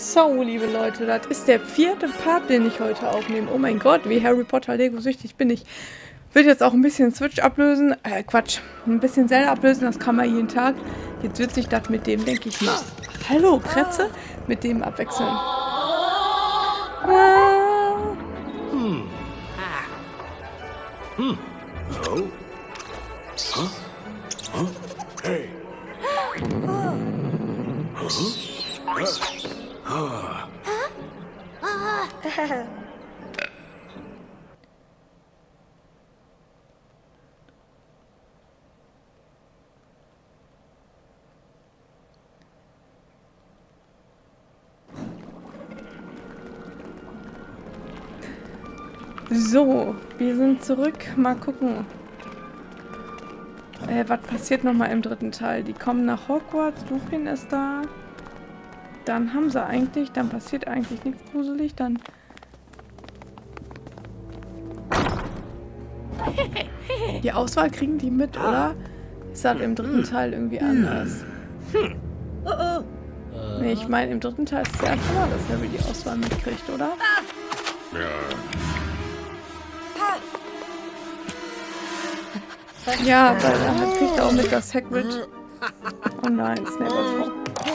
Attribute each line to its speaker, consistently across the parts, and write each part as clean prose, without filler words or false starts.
Speaker 1: So, liebe Leute, das ist der 4. Part, den ich heute aufnehme. Oh mein Gott, wie Harry Potter Lego-süchtig bin ich. Will jetzt auch ein bisschen Switch ablösen. Quatsch. Ein bisschen Zelda ablösen, das kann man jeden Tag. Jetzt wird sich das mit dem, denke ich mal. Hallo, Kretze? Mit dem abwechseln.
Speaker 2: Hey.
Speaker 1: So, wir sind zurück. Mal gucken. Was passiert nochmal im 3. Teil? Die kommen nach Hogwarts, Lupin ist da. Dann haben sie eigentlich, dann passiert eigentlich nichts gruselig, dann... Die Auswahl kriegen die mit, oder? Ist das im 3. Teil irgendwie anders? Nee, ich meine, im 3. Teil ist es ja klar, dass Harry die Auswahl mitkriegt, oder? Ja, weil er kriegt auch mit, dass Hagrid... Oh nein, Snape ist vor.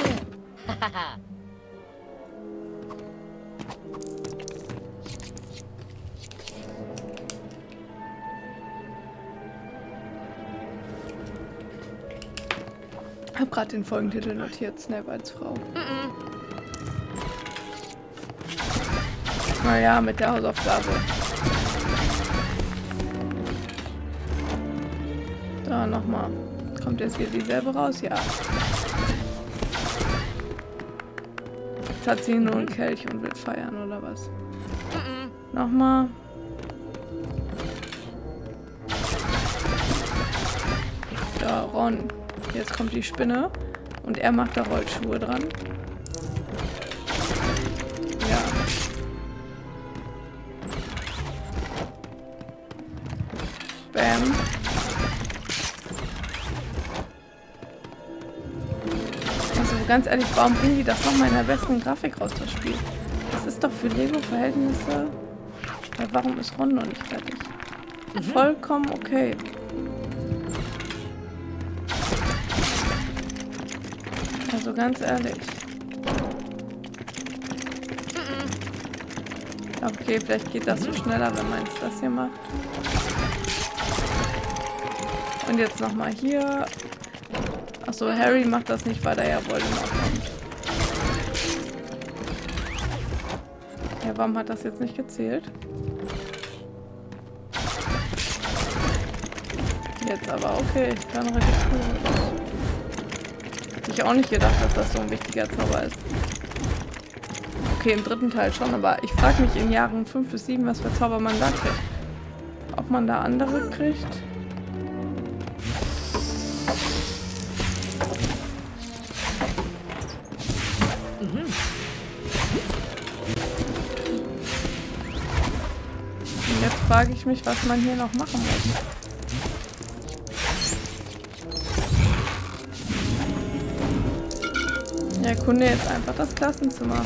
Speaker 1: Ich habe gerade den Folgentitel notiert, Snape als Frau. Naja, mit der Hausaufgabe. Da nochmal. Kommt jetzt hier dieselbe raus? Ja. Jetzt hat sie nur einen Kelch und will feiern, oder was? Nochmal. Da, Ron. Jetzt kommt die Spinne. Und er macht da Rollschuhe dran. Ja. Bam. Also ganz ehrlich, warum bringen die das nochmal in der besten Grafik raus, das Spiel? Das ist doch für Lego-Verhältnisse... Ja, warum ist Ron noch nicht fertig? Vollkommen okay. Also ganz ehrlich. Okay, vielleicht geht das so schneller, wenn man jetzt das hier macht. Und jetzt nochmal hier. Achso, Harry macht das nicht, weil er ja Voldemort kommt. Ja, warum hat das jetzt nicht gezählt? Jetzt aber okay, ich kann registrieren. Hätte ich auch nicht gedacht, dass das so ein wichtiger Zauber ist. Okay, im 3. Teil schon, aber ich frage mich in Jahren 5 bis 7, was für Zauber man da kriegt. Ob man da andere kriegt? Und jetzt frage ich mich, was man hier noch machen muss. Ja, erkunde jetzt einfach das Klassenzimmer.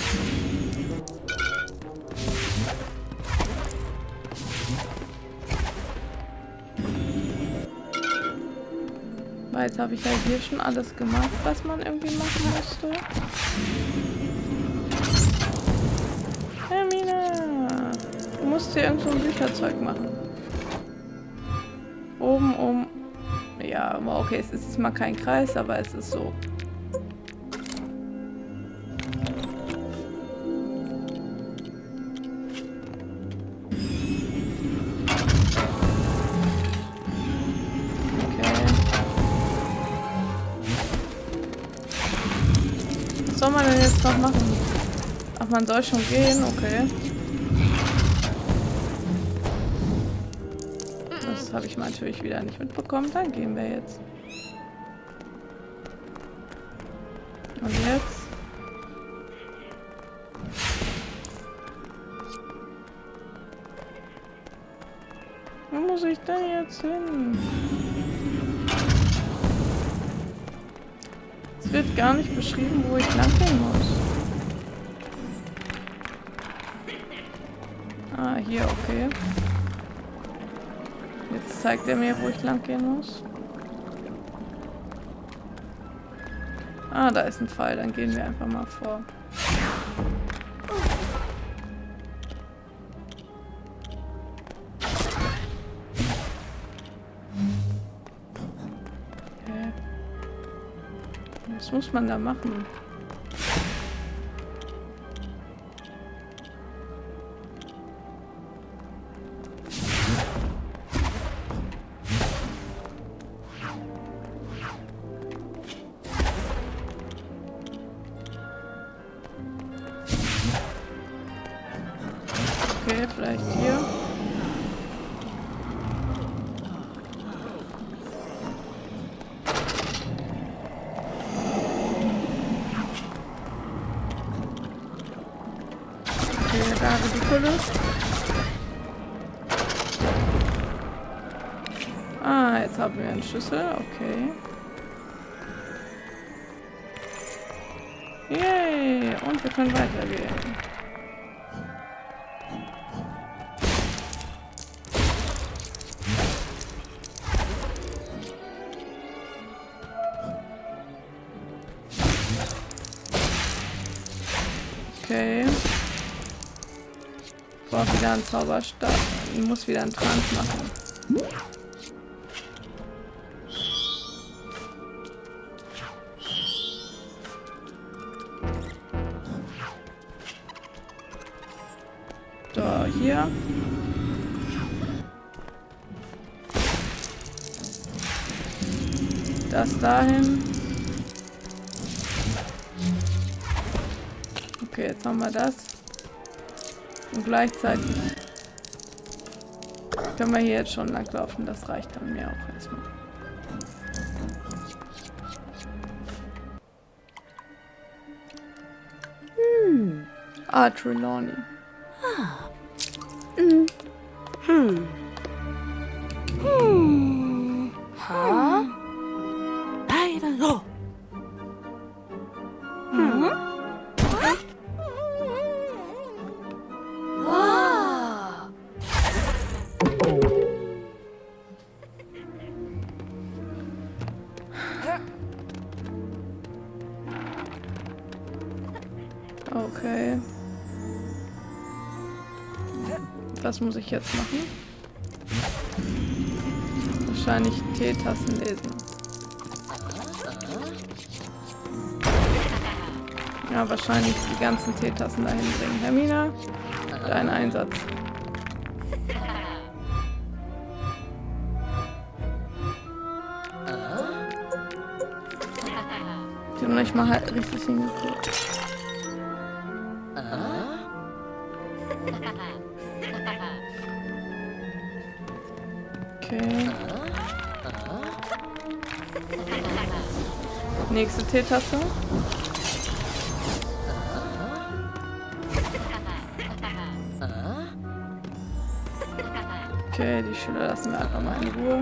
Speaker 1: Weil jetzt habe ich ja hier schon alles gemacht, was man irgendwie machen musste. Hermine! Du musst hier irgend so ein Bücherzeug machen. Oben um... Ja, aber okay, es ist jetzt mal kein Kreis, aber es ist so. Was soll man denn jetzt noch machen? Ach, man soll schon gehen, okay. Das habe ich natürlich wieder nicht mitbekommen. Dann gehen wir jetzt. Und jetzt? Wo muss ich denn jetzt hin? Es wird gar nicht beschrieben, wo ich lang gehen muss. Ah, hier, okay. Jetzt zeigt er mir, wo ich lang gehen muss. Ah, da ist ein Pfeil. Dann gehen wir einfach mal vor. Okay. Was muss man da machen? Okay, vielleicht hier. Okay, da habe ich die Kulle. Ah, jetzt haben wir einen Schlüssel. Okay. Yay! Und wir können weitergehen. Okay. Ich brauche wieder einen Zauberstab. Ich muss wieder einen Trank machen. So, hier. Das dahin. Okay, jetzt haben wir das. Und gleichzeitig können wir hier jetzt schon langlaufen. Das reicht dann mir auch erstmal. Ah, Trelawney. Okay. Was muss ich jetzt machen? Wahrscheinlich Teetassen lesen. Ja, wahrscheinlich die ganzen Teetassen dahin bringen. Hermine, dein Einsatz. Ich habe noch nicht mal richtig hingeguckt. Okay. Nächste Teetasse. Okay, die Schüler lassen wir einfach mal in Ruhe.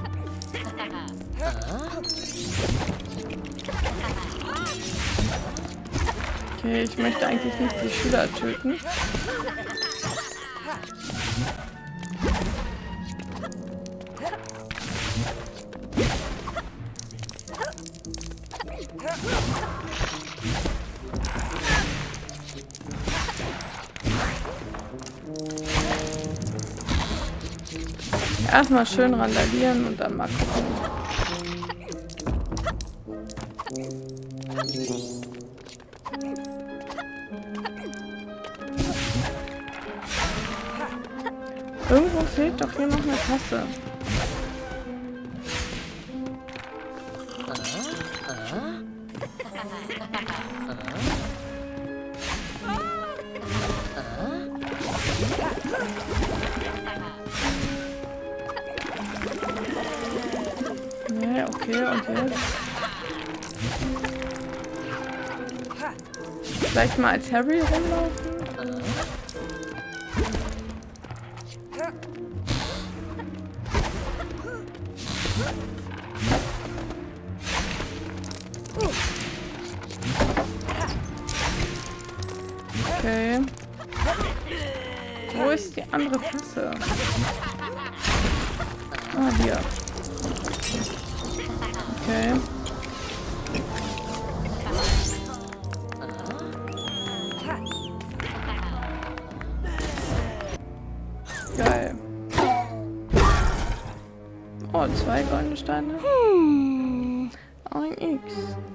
Speaker 1: Okay, ich möchte eigentlich nicht die Schüler töten. Erstmal schön randalieren und dann mal gucken. Irgendwo fehlt doch hier noch eine Tasse. Nee, okay, und jetzt? Vielleicht mal als Harry rumlaufen? Okay. Wo ist die andere Klasse? Ah, hier. Okay. Geil. Oh, 2 goldene Steine. Ein X.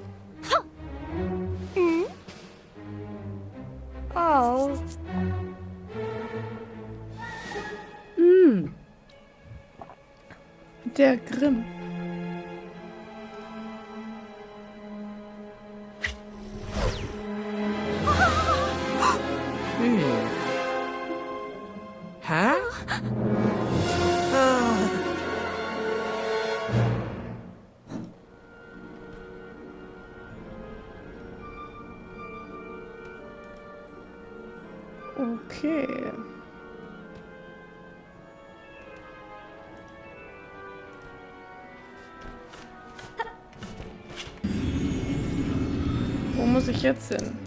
Speaker 2: Oh.
Speaker 1: Der Grimm.
Speaker 2: Hä?
Speaker 1: Okay. Wo muss ich jetzt hin?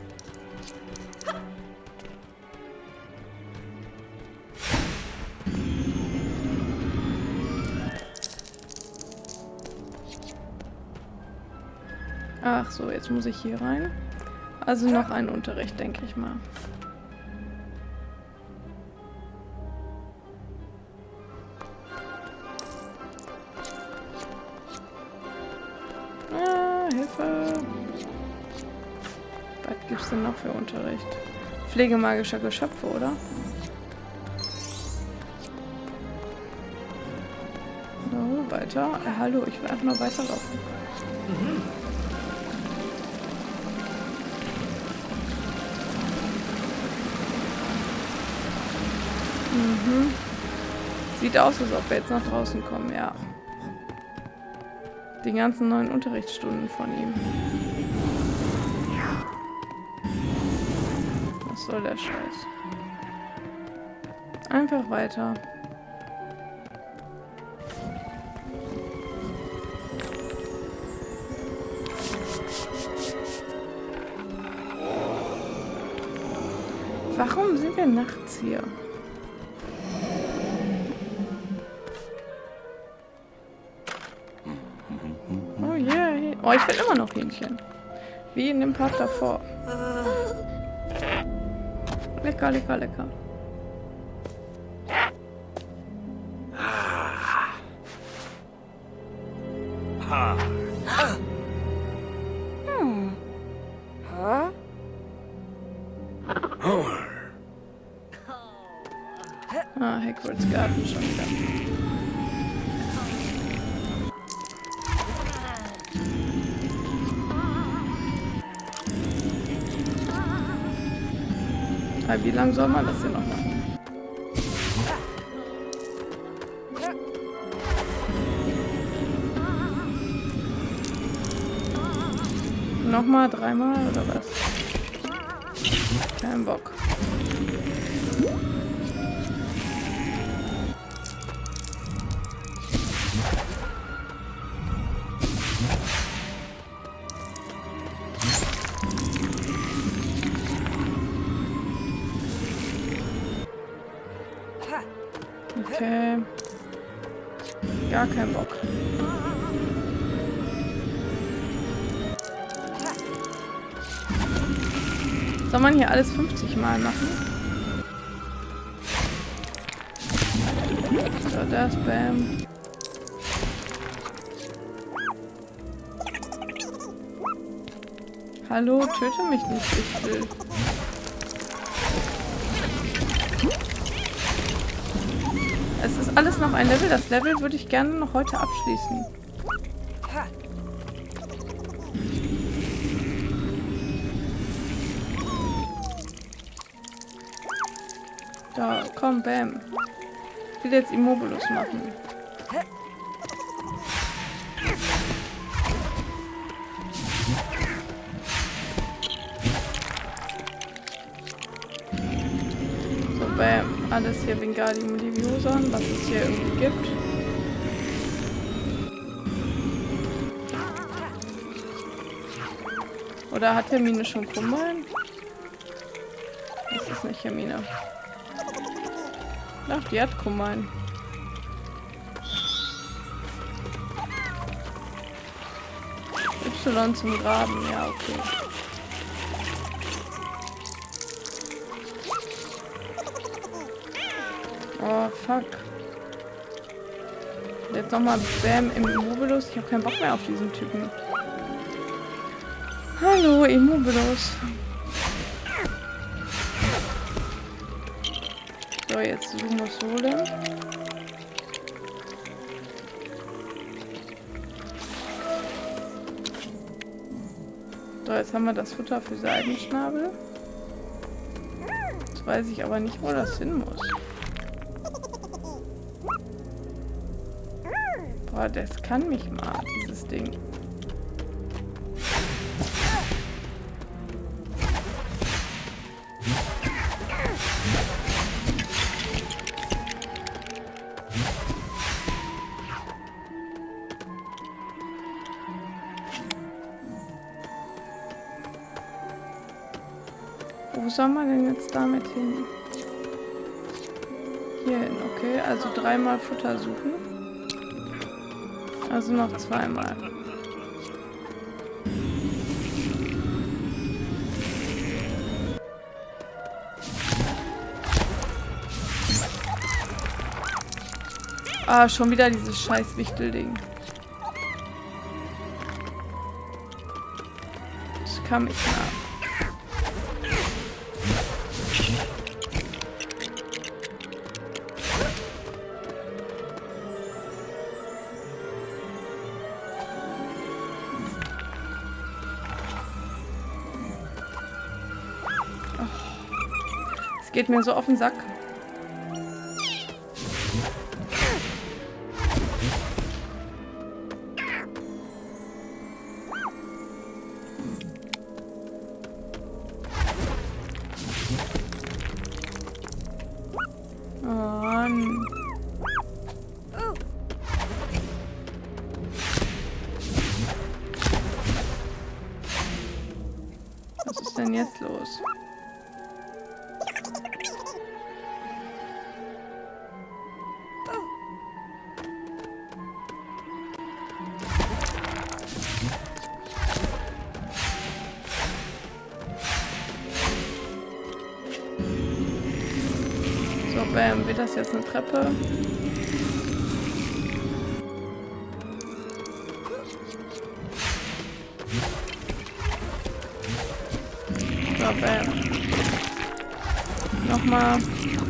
Speaker 1: Ach so, jetzt muss ich hier rein. Also noch ein Unterricht, denke ich mal. Ah, Hilfe. Was gibt's denn noch für Unterricht? Pflege magischer Geschöpfe, oder? So, weiter. Hallo, ich will einfach nur weiterlaufen. Sieht aus, als ob wir jetzt nach draußen kommen, ja. Die ganzen neuen Unterrichtsstunden von ihm. Was soll der Scheiß? Einfach weiter. Warum sind wir nachts hier? Oh yeah. Oh, ich will immer noch Hähnchen. Wie in dem Part davor. Lecker, lecker, lecker. Ah, Hagrids Garten schon wieder. Aber wie lange soll man das hier noch machen? Nochmal, 3-mal oder was? Kein Bock. Okay. Gar kein Bock. Soll man hier alles 50 Mal machen? So, das, bam. Hallo, töte mich nicht, ich will. Es ist alles noch ein Level. Das Level würde ich gerne noch heute abschließen. Da, komm, bam. Ich will jetzt Immobilus machen. So, bam. Alles hier Wingardium Leviosa, was es hier irgendwie gibt. Oder hat Hermine schon Krummbein? Das ist nicht Hermine. Ach, die hat Kummern. Y zum Graben, ja, okay. Oh, fuck. Jetzt nochmal Bam im Immobilus. Ich habe keinen Bock mehr auf diesen Typen. Hallo, Immobilus. So, jetzt Lumos Sohle. So, jetzt haben wir das Futter für Seidenschnabel. Jetzt weiß ich aber nicht, wo das hin muss. Boah, das kann mich mal, dieses Ding. Wo soll man denn jetzt damit hin? Hier hin, okay. Also 3-mal Futter suchen. Also noch 2-mal. Ah, schon wieder dieses scheiß Wichtelding. Das kann mich nach. Geht mir so auf den Sack. Oh Mann. Was ist denn jetzt los? Bam, wird das jetzt eine Treppe? So, bam. Nochmal.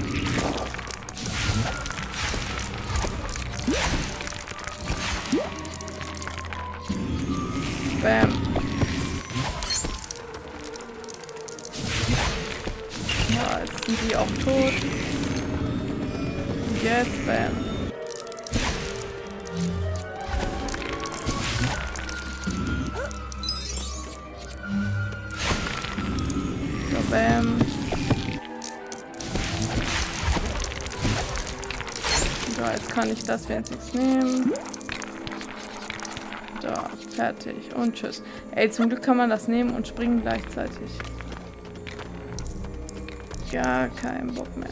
Speaker 1: Bam. Ja, jetzt sind die auch tot. Jetzt, bam. So, bam. So, jetzt kann ich das wenigstens nehmen. So, fertig. Und tschüss. Ey, zum Glück kann man das nehmen und springen gleichzeitig. Ja, kein Bock mehr.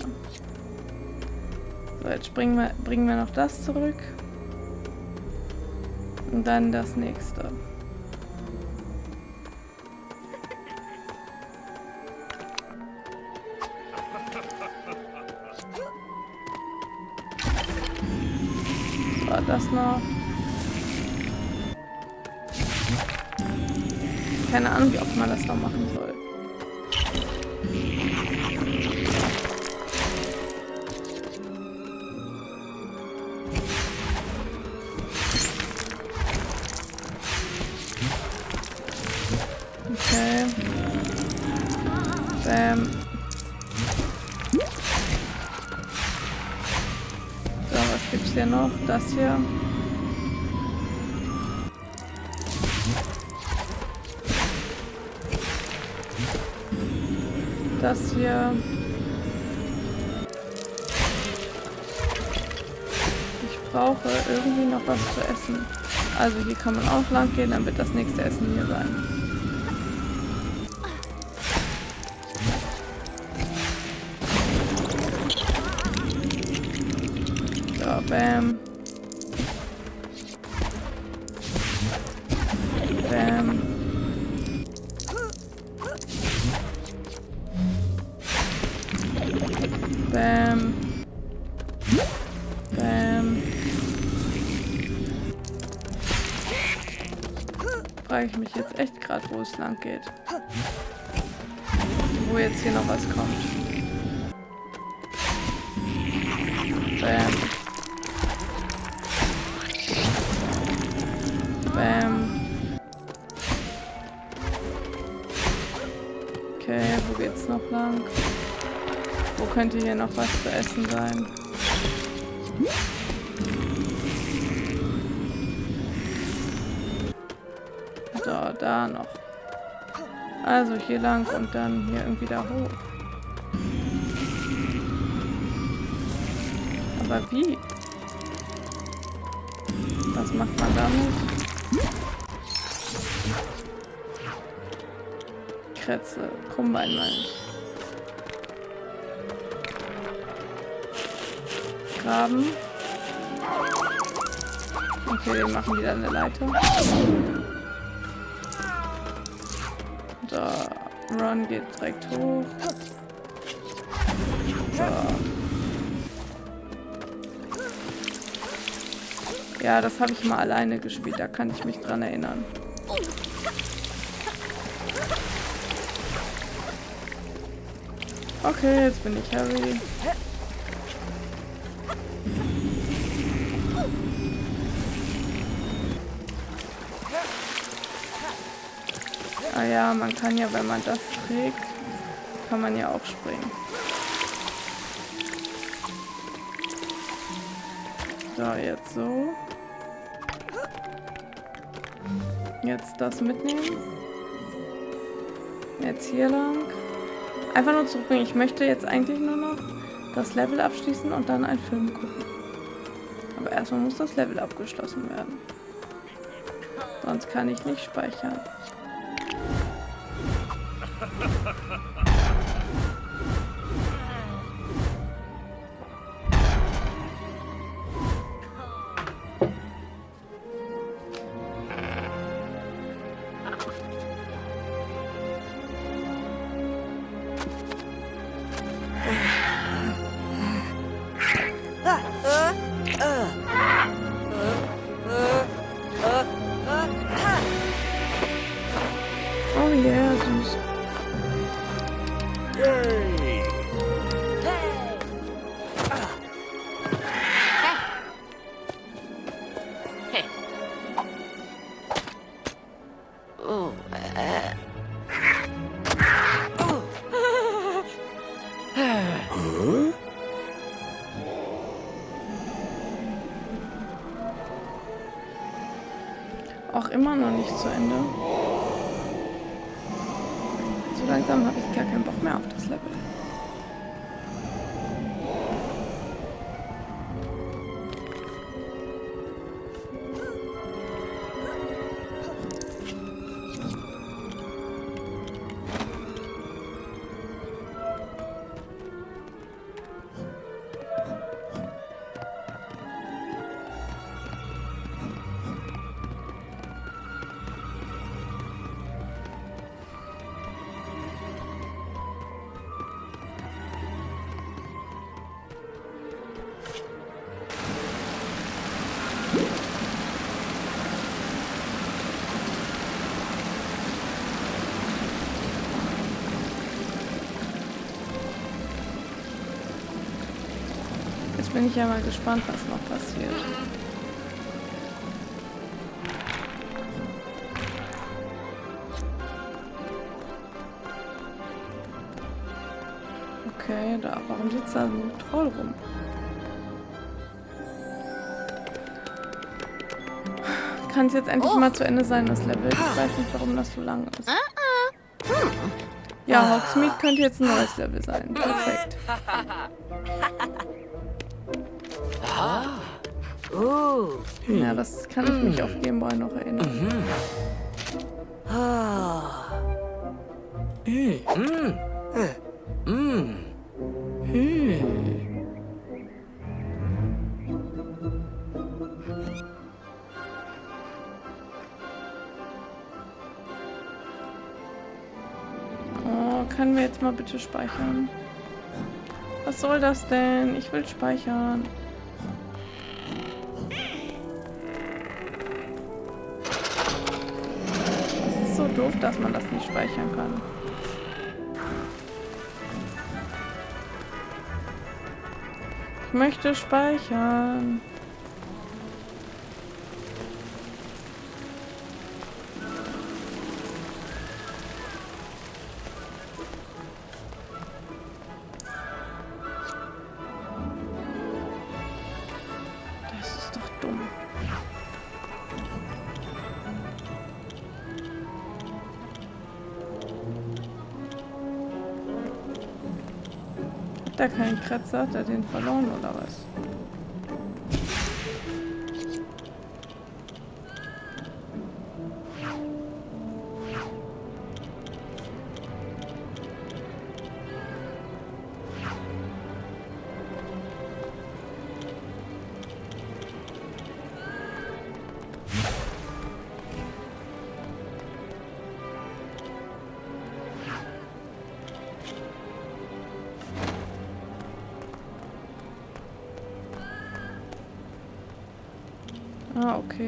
Speaker 1: So, jetzt bringen wir noch das zurück. Und dann das nächste. So, das noch. Keine Ahnung, wie oft man das noch machen soll. Okay. Bam. So, was gibt's hier noch? Das hier. Das hier. Ich brauche irgendwie noch was zu essen. Also hier kann man auch lang gehen, dann wird das nächste Essen hier sein. Bam. Bam. Bam. Bam. Frage ich mich jetzt echt gerade, wo es lang geht. Wo jetzt hier noch was kommt. Bam. Bam. Okay, wo geht's noch lang? Wo könnte hier noch was zu essen sein? So, da noch. Also hier lang und dann hier irgendwie da hoch. Aber wie? Was macht man damit? Kretze, Krummbein. Graben. Okay, wir machen wieder eine Leiter. So, Ron geht direkt hoch. So. Ja, das habe ich mal alleine gespielt, da kann ich mich dran erinnern. Okay, jetzt bin ich Harry. Ah ja, man kann ja, wenn man das trägt, kann man ja auch springen. So, jetzt so. Jetzt das mitnehmen. Jetzt hier lang. Einfach nur zurückbringen. Ich möchte jetzt eigentlich nur noch das Level abschließen und dann einen Film gucken. Aber erstmal muss das Level abgeschlossen werden. Sonst kann ich nicht speichern. Oh yeah, süß. Auch immer noch nicht zu Ende. So langsam habe ich gar keinen Bock mehr auf das Level. Jetzt bin ich ja mal gespannt, was noch passiert. Okay, da. Warum sitzt da so ein Troll rum? Kann es jetzt endlich mal zu Ende sein, das Level? Ich weiß nicht, warum das so lang ist. Ja, Hogsmeade könnte jetzt ein neues Level sein. Perfekt. Ja, das kann ich mich auf Game Boy noch erinnern. können wir jetzt mal bitte speichern? Was soll das denn? Ich will speichern. Das ist so doof, dass man das nicht speichern kann. Ich möchte speichern. Das ist doch dumm. Hat er keinen Kratzer? Hat er den verloren oder was? Ah, okay.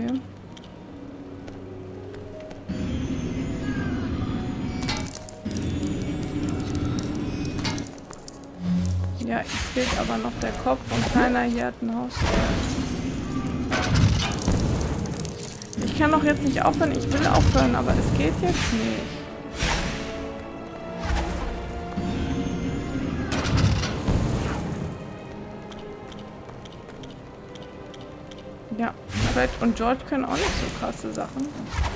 Speaker 1: Ja, es fehlt aber noch der Kopf und keiner hier hat ein Haus. Ich kann doch jetzt nicht aufhören. Ich will aufhören, aber es geht jetzt nicht. Ja, Fred und George können auch nicht so krasse Sachen.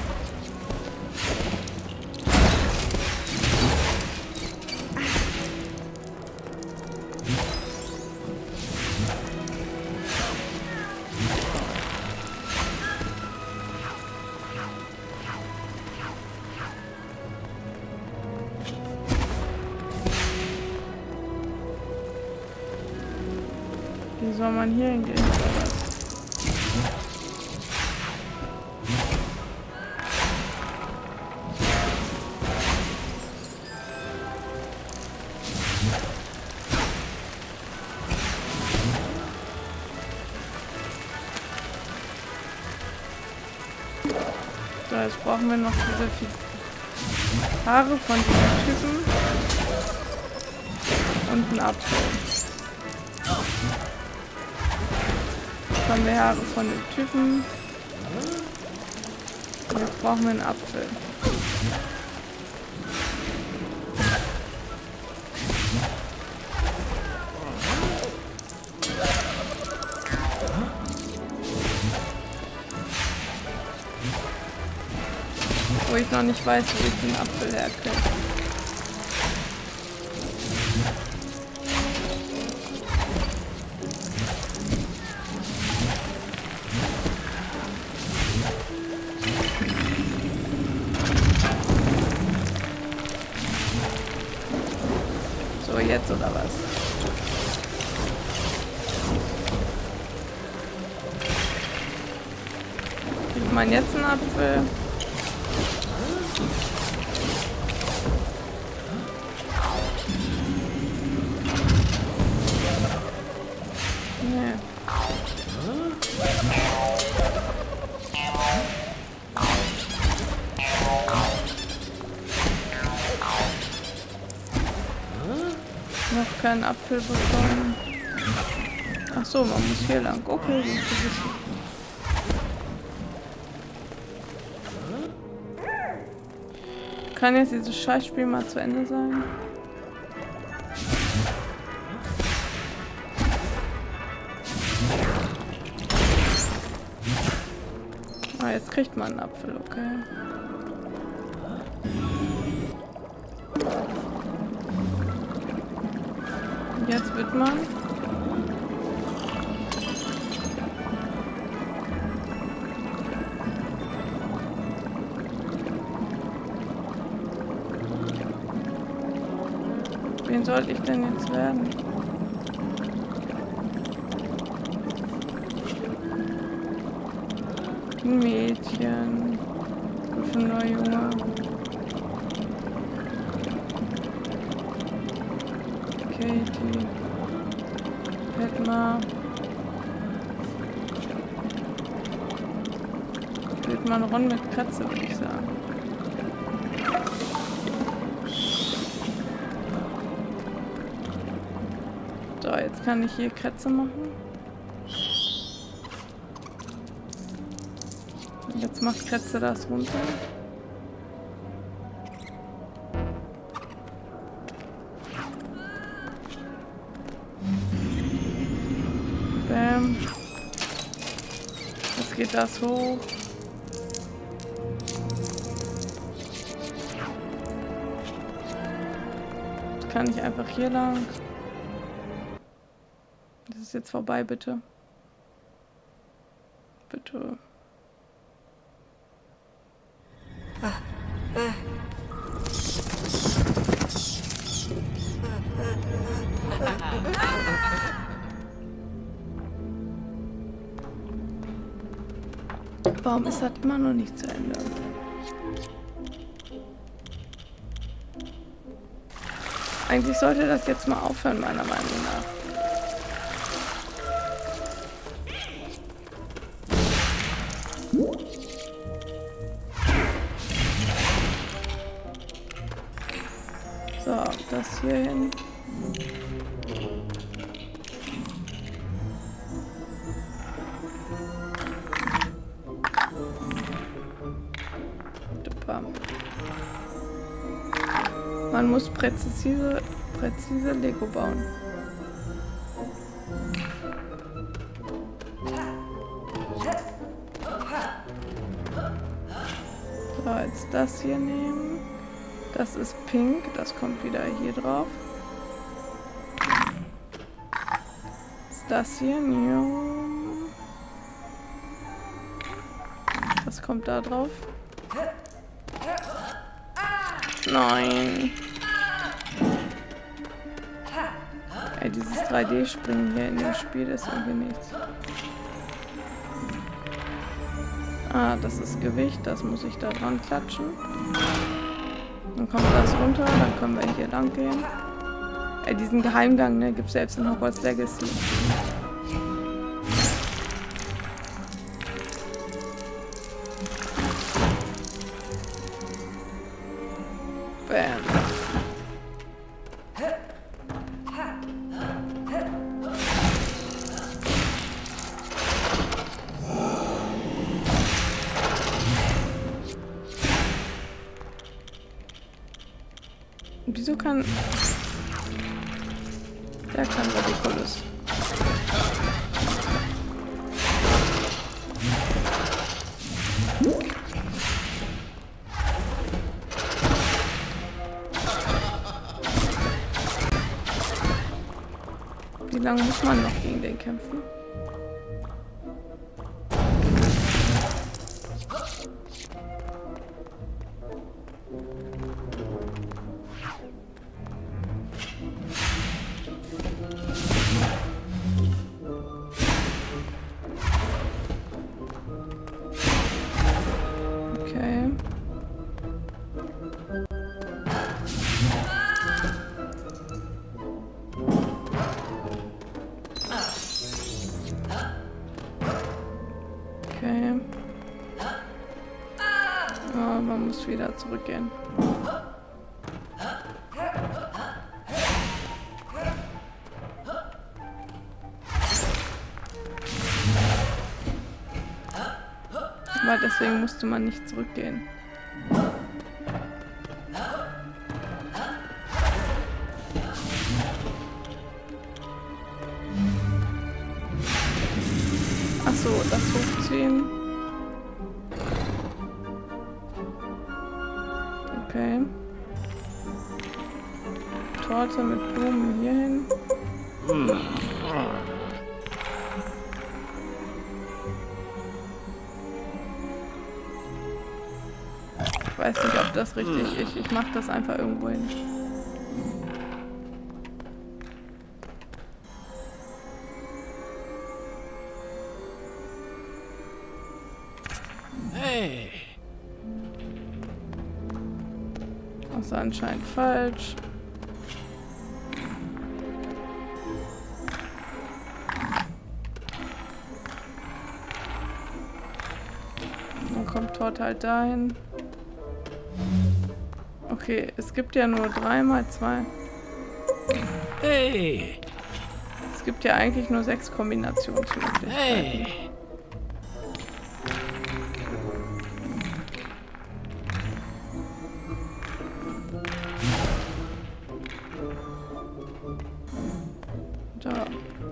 Speaker 1: Wie soll man hier hingehen? Oder was? So, jetzt brauchen wir noch diese Haare von diesem Typen und einen Apfel. Jetzt haben wir Haare von dem Typen. Und jetzt brauchen wir einen Apfel. Wo ich noch nicht weiß, wo ich den Apfel herkriege. So, jetzt oder was? Kriegt man jetzt einen Apfel? Nee. Noch keinen Apfel bekommen. Ach so, man muss hier lang. Okay, gut zu wissen. Kann jetzt dieses Scheißspiel mal zu Ende sein? Ah, jetzt kriegt man einen Apfel, okay. Jetzt wird man. Wen soll ich denn jetzt werden? Ein Mädchen. Ein Junge. Katie. Petma. Wird mal Ron mit Kratze, würde ich sagen. So, jetzt kann ich hier Kratze machen. Und jetzt macht Kratze das runter. Bam. Jetzt geht das hoch. Jetzt kann ich einfach hier lang. Das ist jetzt vorbei, bitte. Bitte. Warum ist das immer noch nicht zu Ende? Eigentlich sollte das jetzt mal aufhören, meiner Meinung nach. So, das hier hin. Man muss präzise Lego bauen. So, jetzt das hier nehmen. Das ist pink, das kommt wieder hier drauf. Jetzt das hier. Das kommt da drauf. Nein. Ey, dieses 3D-Springen hier in dem Spiel ist irgendwie nichts. Ah, das ist Gewicht, das muss ich da dran klatschen. Dann kommt das runter, dann können wir hier lang gehen. Ey, diesen Geheimgang, ne, gibt's selbst in Hogwarts Legacy. Bam. Wieso kann... Der kann Ridiculous. Wie lange muss man noch gegen den kämpfen? Okay. Oh, man muss wieder zurückgehen. Aber deswegen musste man nicht zurückgehen. Ach so, das hochziehen. Okay. Torte mit Blumen hier hin. Ich weiß nicht, ob das richtig ist. Ich mache das einfach irgendwo hin.
Speaker 2: Hey.
Speaker 1: Das ist anscheinend falsch. Torte halt dahin. Okay, es gibt ja nur 3 mal 2.
Speaker 2: Hey.
Speaker 1: Es gibt ja eigentlich nur 6 Kombinationsmöglichkeiten.
Speaker 2: Hey.
Speaker 1: Da.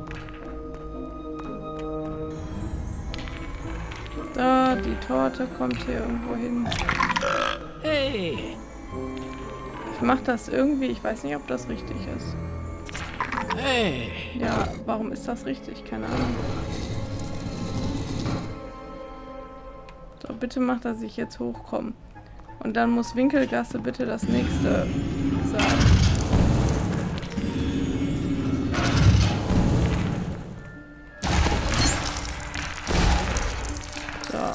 Speaker 1: Da, die Torte kommt hier irgendwo hin.
Speaker 2: Hey.
Speaker 1: Ich mache das irgendwie, ich weiß nicht, ob das richtig ist.
Speaker 2: Hey.
Speaker 1: Ja, warum ist das richtig? Keine Ahnung. So, bitte macht, dass ich jetzt hochkomme. Und dann muss Winkelgasse bitte das nächste sagen. So.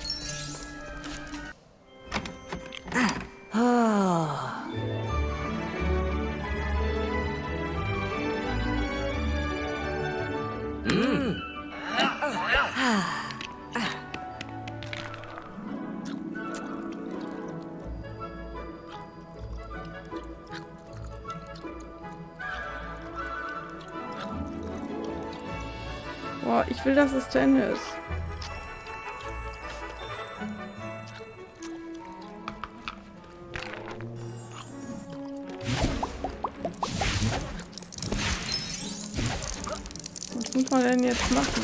Speaker 1: Boah, ich will, dass es zu Ende ist. Was muss man denn jetzt machen?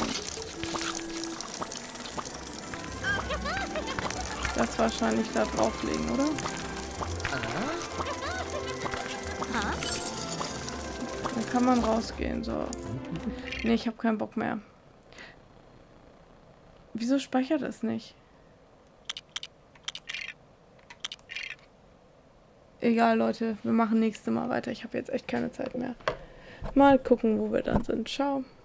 Speaker 1: Das wahrscheinlich da drauflegen, oder? Dann kann man rausgehen, so. Nee, ich habe keinen Bock mehr. Wieso speichert es nicht? Egal, Leute. Wir machen nächstes Mal weiter. Ich habe jetzt echt keine Zeit mehr. Mal gucken, wo wir dann sind. Ciao.